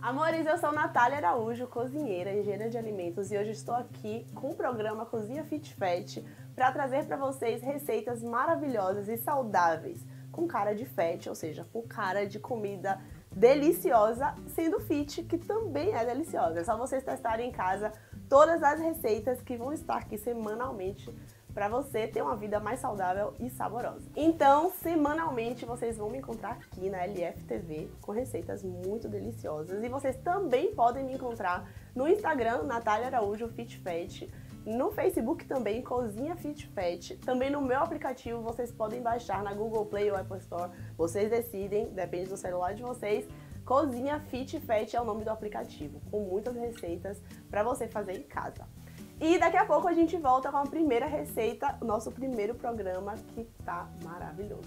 Amores, eu sou Natália Araújo, cozinheira, engenheira de alimentos, e hoje estou aqui com o programa Cozinha Fit Fat para trazer para vocês receitas maravilhosas e saudáveis com cara de fat, ou seja, com cara de comida deliciosa, sendo fit, que também é deliciosa. É só vocês testarem em casa todas as receitas que vão estar aqui semanalmente para você ter uma vida mais saudável e saborosa. Então, semanalmente vocês vão me encontrar aqui na LFTV com receitas muito deliciosas, e vocês também podem me encontrar no Instagram, Natália Araújo Fit Fat, no Facebook também, Cozinha Fit Fat, também no meu aplicativo vocês podem baixar na Google Play ou Apple Store, vocês decidem, depende do celular de vocês. Cozinha Fit Fat é o nome do aplicativo, com muitas receitas para você fazer em casa. E daqui a pouco a gente volta com a primeira receita, o nosso primeiro programa, que tá maravilhoso.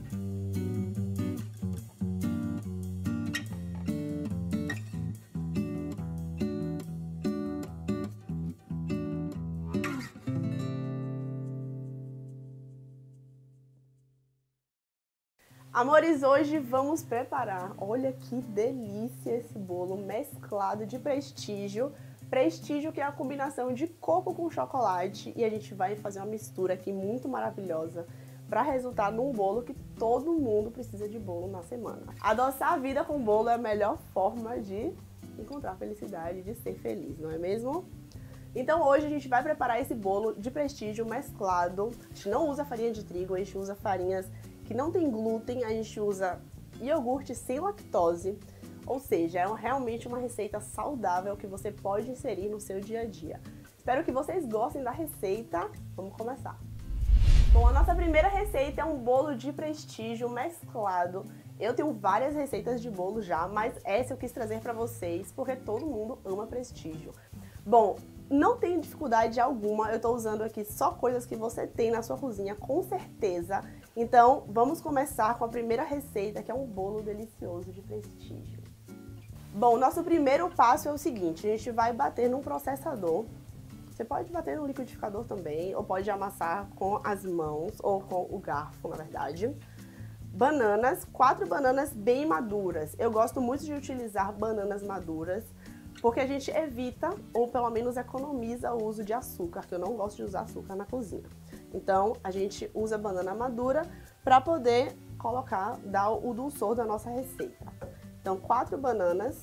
Amores, hoje vamos preparar, olha que delícia esse bolo mesclado de prestígio. Prestígio, que é a combinação de coco com chocolate, e a gente vai fazer uma mistura aqui muito maravilhosa para resultar num bolo que todo mundo precisa de bolo na semana. Adoçar a vida com bolo é a melhor forma de encontrar felicidade, de ser feliz, não é mesmo? Então hoje a gente vai preparar esse bolo de prestígio mesclado. A gente não usa farinha de trigo, a gente usa farinhas que não tem glúten, a gente usa iogurte sem lactose. Ou seja, é realmente uma receita saudável que você pode inserir no seu dia a dia. Espero que vocês gostem da receita. Vamos começar. Bom, a nossa primeira receita é um bolo de prestígio mesclado. Eu tenho várias receitas de bolo já, mas essa eu quis trazer para vocês porque todo mundo ama prestígio. Bom, não tem dificuldade alguma, eu tô usando aqui só coisas que você tem na sua cozinha, com certeza. Então, vamos começar com a primeira receita, que é um bolo delicioso de prestígio. Bom, nosso primeiro passo é o seguinte, a gente vai bater num processador. Você pode bater no liquidificador também, ou pode amassar com as mãos, ou com o garfo, na verdade. Bananas, 4 bananas bem maduras. Eu gosto muito de utilizar bananas maduras, porque a gente evita, ou pelo menos economiza o uso de açúcar, que eu não gosto de usar açúcar na cozinha. Então, a gente usa banana madura para poder colocar, dar o dulçor da nossa receita. Então, 4 bananas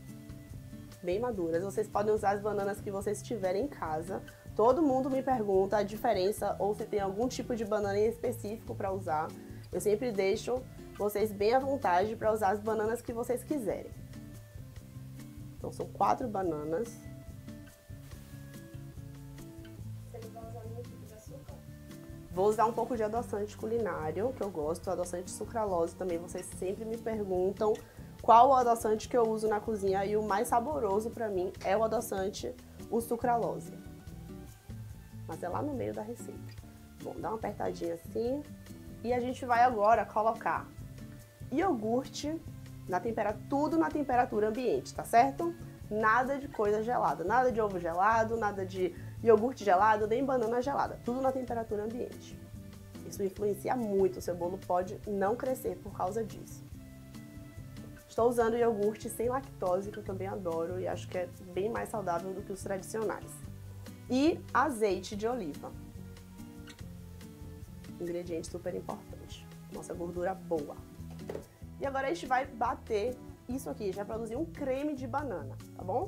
bem maduras. Vocês podem usar as bananas que vocês tiverem em casa. Todo mundo me pergunta a diferença ou se tem algum tipo de banana em específico para usar. Eu sempre deixo vocês bem à vontade para usar as bananas que vocês quiserem. Então, são 4 bananas. Você não vai usar nenhum tipo de açúcar? Vou usar um pouco de adoçante culinário, que eu gosto, adoçante sucralose também. Vocês sempre me perguntam qual o adoçante que eu uso na cozinha, e o mais saboroso pra mim é o adoçante, o sucralose. Mas é lá no meio da receita. Bom, dá uma apertadinha assim. E a gente vai agora colocar iogurte, tudo na temperatura ambiente, tá certo? Nada de coisa gelada, nada de ovo gelado, nada de iogurte gelado, nem banana gelada. Tudo na temperatura ambiente. Isso influencia muito, o seu bolo pode não crescer por causa disso. Estou usando iogurte sem lactose, que eu também adoro e acho que é bem mais saudável do que os tradicionais. E azeite de oliva. Ingrediente super importante. Nossa gordura boa. E agora a gente vai bater isso aqui, já produzir um creme de banana, tá bom?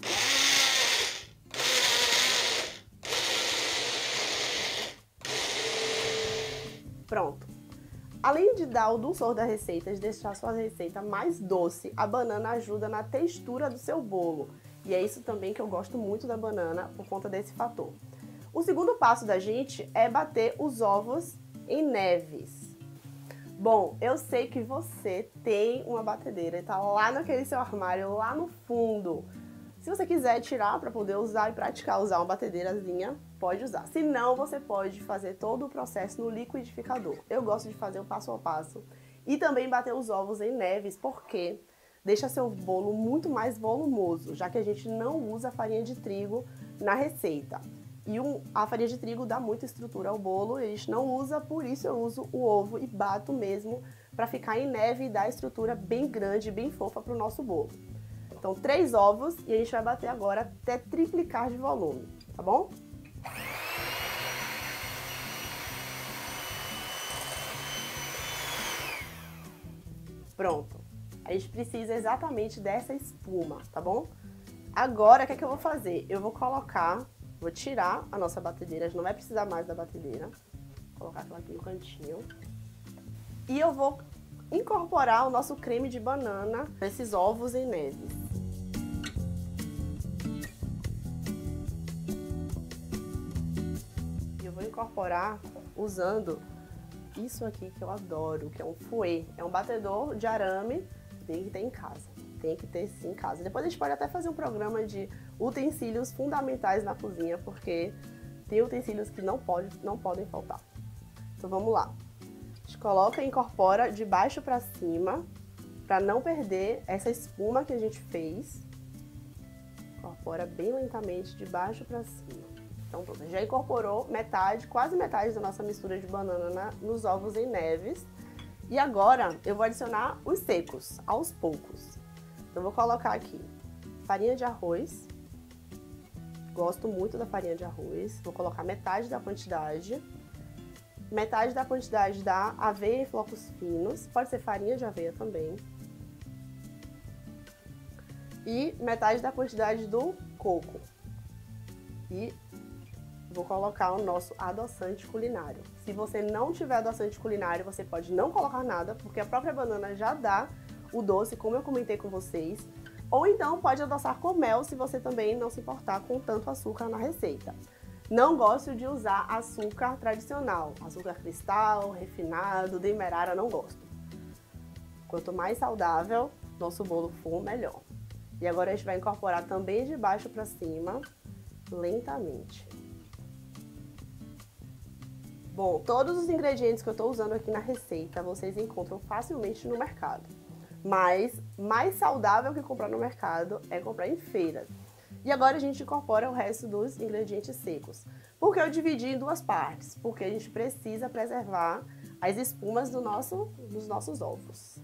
Pronto. Além de dar o dulçor da receita, de deixar a sua receita mais doce, a banana ajuda na textura do seu bolo. E é isso também que eu gosto muito da banana, por conta desse fator. O segundo passo da gente é bater os ovos em neves. Bom, eu sei que você tem uma batedeira e tá lá naquele seu armário, lá no fundo. Se você quiser tirar para poder usar e praticar usar uma batedeirazinha, pode usar. Se não, você pode fazer todo o processo no liquidificador. Eu gosto de fazer o passo a passo. E também bater os ovos em neves, porque deixa seu bolo muito mais volumoso, já que a gente não usa farinha de trigo na receita. E a farinha de trigo dá muita estrutura ao bolo, e a gente não usa, por isso eu uso o ovo e bato mesmo para ficar em neve e dar estrutura bem grande, bem fofa para o nosso bolo. Então, 3 ovos e a gente vai bater agora até triplicar de volume, tá bom? Pronto. A gente precisa exatamente dessa espuma, tá bom? Agora, o que é que eu vou fazer? Eu vou tirar a nossa batedeira, a gente não vai precisar mais da batedeira. Vou colocar ela aqui no cantinho. E eu vou incorporar o nosso creme de banana nesses ovos em neves. E eu vou incorporar usando isso aqui que eu adoro, que é um fouet. É um batedor de arame, tem que ter em casa. Tem que ter sim em casa. Depois a gente pode até fazer um programa de utensílios fundamentais na cozinha, porque tem utensílios que não podem faltar. Então vamos lá. A gente coloca e incorpora de baixo para cima, para não perder essa espuma que a gente fez. Incorpora bem lentamente de baixo para cima. Então pronto, já incorporou metade, quase metade da nossa mistura de banana nos ovos em neves. E agora eu vou adicionar os secos, aos poucos. Então eu vou colocar aqui farinha de arroz. Gosto muito da farinha de arroz. Vou colocar metade da quantidade. Metade da quantidade da aveia em flocos finos. Pode ser farinha de aveia também. E metade da quantidade do coco. E vou colocar o nosso adoçante culinário. Se você não tiver adoçante culinário, você pode não colocar nada, porque a própria banana já dá o doce, como eu comentei com vocês. Ou então pode adoçar com mel, se você também não se importar com tanto açúcar na receita. Não gosto de usar açúcar tradicional, açúcar cristal, refinado, demerara, não gosto. Quanto mais saudável nosso bolo for, melhor. E agora a gente vai incorporar também de baixo para cima, lentamente. Bom, todos os ingredientes que eu estou usando aqui na receita, vocês encontram facilmente no mercado. Mas mais saudável que comprar no mercado é comprar em feiras. E agora a gente incorpora o resto dos ingredientes secos. Por que eu dividi em duas partes? Porque a gente precisa preservar as espumas dos nossos ovos.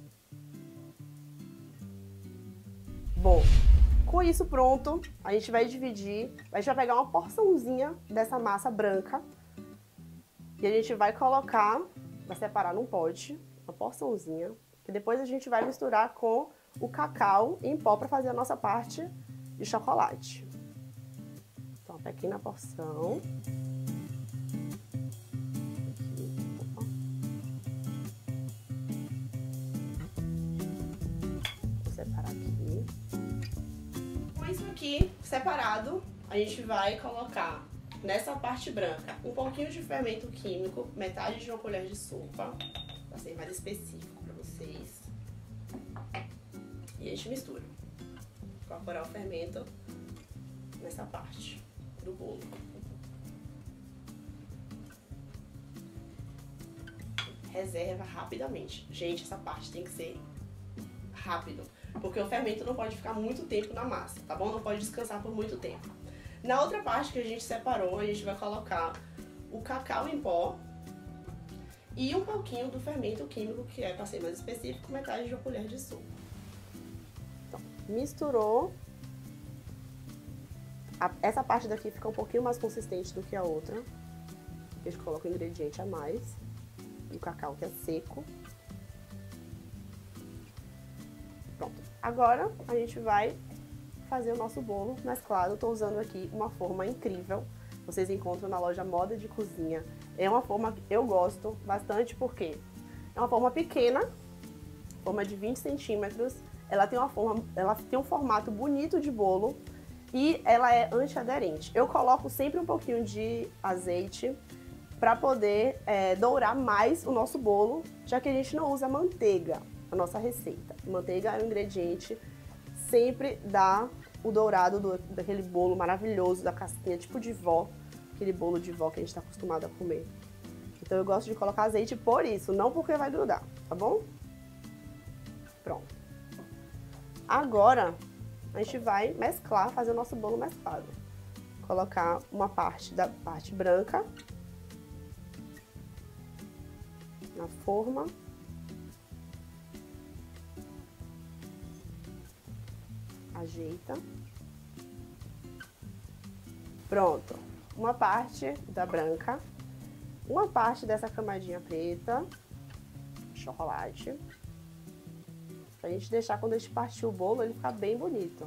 Bom, com isso pronto, a gente vai dividir, a gente vai pegar uma porçãozinha dessa massa branca e a gente vai colocar, vai separar num pote, uma porçãozinha, que depois a gente vai misturar com o cacau em pó para fazer a nossa parte de chocolate. Então, uma pequena porção. Vou separar aqui. Com isso aqui separado, a gente vai colocar nessa parte branca um pouquinho de fermento químico, metade de uma colher de sopa, para ser mais específico para vocês. E a gente mistura. Incorporar o fermento nessa parte do bolo. Reserva rapidamente. Gente, essa parte tem que ser rápido, porque o fermento não pode ficar muito tempo na massa, tá bom? Não pode descansar por muito tempo. Na outra parte que a gente separou, a gente vai colocar o cacau em pó e um pouquinho do fermento químico, que é, para ser mais específico, metade de uma colher de sopa. Então, misturou. Essa parte daqui fica um pouquinho mais consistente do que a outra. A gente coloca o ingrediente a mais. E o cacau que é seco. Pronto. Agora a gente vai fazer o nosso bolo mesclado. Eu tô usando aqui uma forma incrível. Vocês encontram na loja Moda de Cozinha. É uma forma que eu gosto bastante porque é uma forma pequena, forma de 20 centímetros. Ela tem um formato bonito de bolo e ela é antiaderente. Eu coloco sempre um pouquinho de azeite para poder dourar mais o nosso bolo, já que a gente não usa manteiga na nossa receita. Manteiga é um ingrediente, sempre dá o dourado daquele bolo maravilhoso da casquinha, tipo de vó, aquele bolo de vó que a gente está acostumado a comer. Então eu gosto de colocar azeite por isso, não porque vai grudar, tá bom? Pronto. Agora a gente vai mesclar, fazer o nosso bolo mesclado. Colocar uma parte da parte branca na forma. Ajeita. Pronto. Uma parte da branca, uma parte dessa camadinha preta, chocolate. Pra gente deixar, quando a gente partir o bolo, ele ficar bem bonito.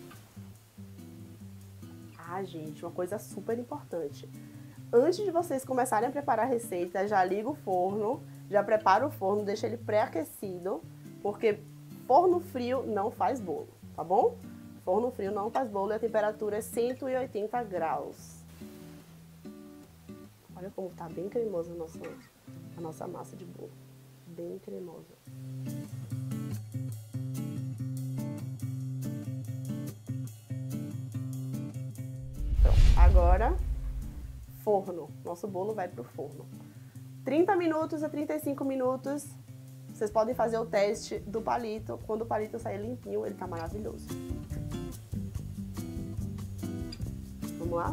Ah, gente, uma coisa super importante. Antes de vocês começarem a preparar a receita, já liga o forno, já prepara o forno, deixa ele pré-aquecido, porque forno frio não faz bolo, tá bom? Forno frio não faz bolo e a temperatura é 180 graus. Olha como tá bem cremosa a nossa massa de bolo. Bem cremosa. Pronto, agora forno. Nosso bolo vai pro forno. 30 minutos a 35 minutos. Vocês podem fazer o teste do palito. Quando o palito sair limpinho, ele tá maravilhoso. Vamos lá?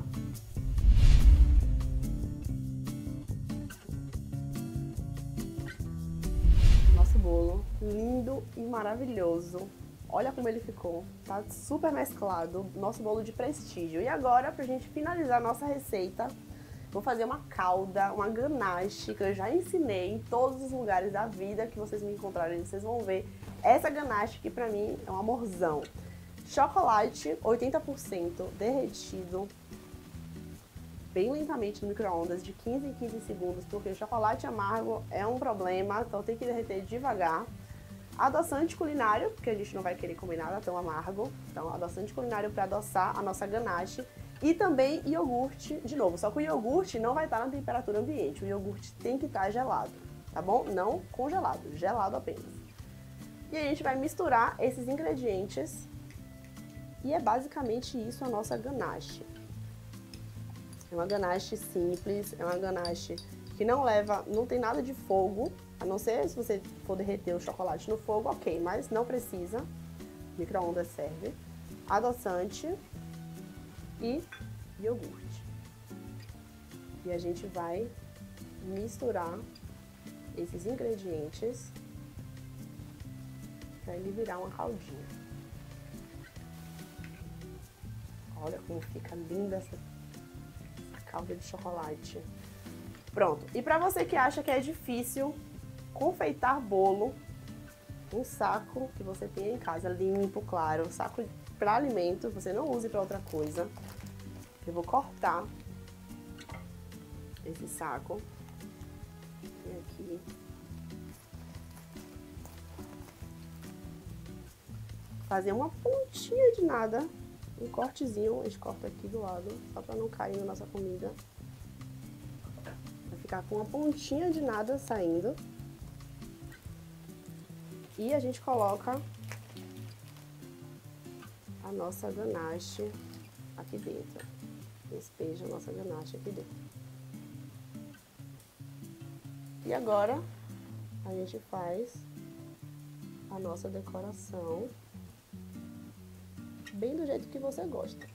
Nosso bolo lindo e maravilhoso. Olha como ele ficou, tá super mesclado, nosso bolo de prestígio. E agora, pra gente finalizar a nossa receita, vou fazer uma calda, uma ganache, que eu já ensinei em todos os lugares da vida que vocês me encontrarem, vocês vão ver. Essa ganache que pra mim é um amorzão. Chocolate 80% derretido, bem lentamente no micro-ondas, de 15 em 15 segundos, porque o chocolate amargo é um problema, então tem que derreter devagar. Adoçante culinário, porque a gente não vai querer comer nada tão amargo, então adoçante culinário para adoçar a nossa ganache. E também iogurte, de novo, só que o iogurte não vai estar na temperatura ambiente, o iogurte tem que estar gelado, tá bom? Não congelado, gelado apenas. E a gente vai misturar esses ingredientes e é basicamente isso a nossa ganache. É uma ganache simples, é uma ganache que não tem nada de fogo, a não ser se você for derreter o chocolate no fogo, ok, mas não precisa, micro-ondas serve. Adoçante e iogurte. E a gente vai misturar esses ingredientes para ele virar uma caldinha. Olha como fica linda essa calda de chocolate. Pronto. E para você que acha que é difícil confeitar bolo, um saco que você tenha em casa, limpo, claro, saco para alimento, você não use para outra coisa. Eu vou cortar esse saco. E aqui. Fazer uma pontinha de nada, um cortezinho, a gente corta aqui do lado, só para não cair na nossa comida. Vai ficar com uma pontinha de nada saindo. E a gente coloca a nossa ganache aqui dentro. Despeja a nossa ganache aqui dentro. E agora a gente faz a nossa decoração bem do jeito que você gosta.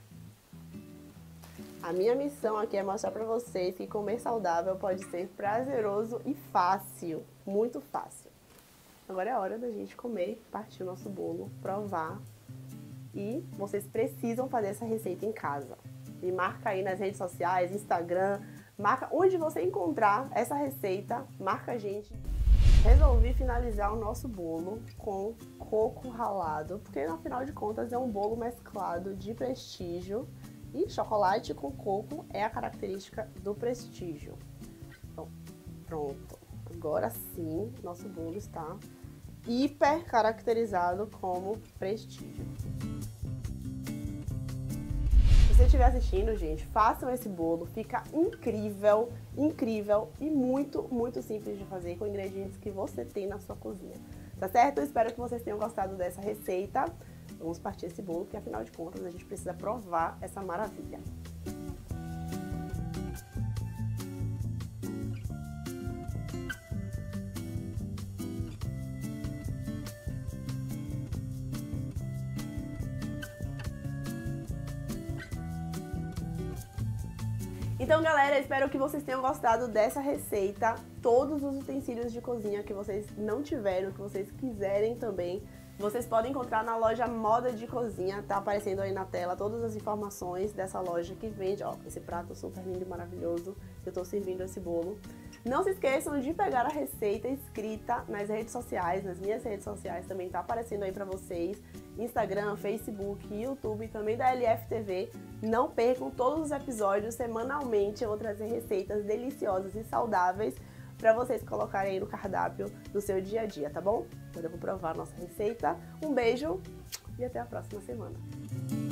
A minha missão aqui é mostrar pra vocês que comer saudável pode ser prazeroso e fácil, muito fácil. Agora é a hora da gente comer, partir o nosso bolo, provar. E vocês precisam fazer essa receita em casa. Me marca aí nas redes sociais, Instagram, marca onde você encontrar essa receita, marca a gente. Resolvi finalizar o nosso bolo com coco ralado, porque afinal de contas é um bolo mesclado de prestígio e chocolate com coco é a característica do prestígio. Então, pronto. Agora sim, nosso bolo está hiper caracterizado como prestígio. Se você estiver assistindo, gente, façam esse bolo, fica incrível, incrível e muito, muito simples de fazer com ingredientes que você tem na sua cozinha. Tá certo? Eu espero que vocês tenham gostado dessa receita. Vamos partir esse bolo, porque afinal de contas a gente precisa provar essa maravilha. Então, galera, espero que vocês tenham gostado dessa receita. Todos os utensílios de cozinha que vocês não tiveram, que vocês quiserem também, Vocês podem encontrar na loja Moda de Cozinha, tá aparecendo aí na tela todas as informações dessa loja que vende, ó, esse prato super lindo e maravilhoso que eu tô servindo esse bolo. Não se esqueçam de pegar a receita escrita nas redes sociais, nas minhas redes sociais também tá aparecendo aí pra vocês, Instagram, Facebook, YouTube, também da LFTV. Não percam todos os episódios, semanalmente eu vou trazer receitas deliciosas e saudáveis para vocês colocarem aí no cardápio do seu dia a dia, tá bom? Agora eu vou provar a nossa receita. Um beijo e até a próxima semana.